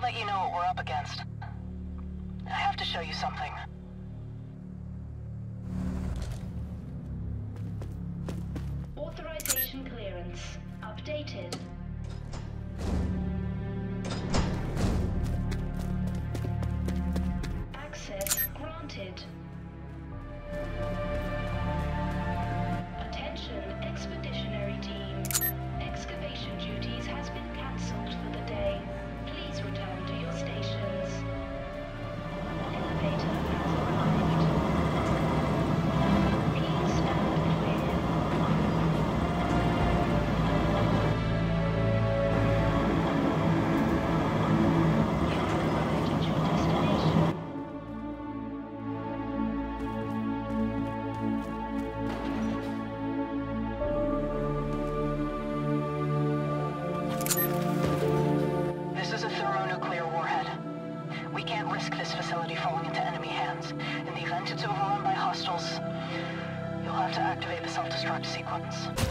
let you know what we're up against. I have to show you something. Authorization clearance updated. Access granted. Attention, expeditionary team. Excavation duties has been cancelled for the day. Please return to your stations. Elevator has arrived. Please stand clear. You have arrived at your destination. This is a thermonuclear warhead. We can't risk this facility falling into enemy hands. In the event it's overrun by hostiles, you'll have to activate the self-destruct sequence.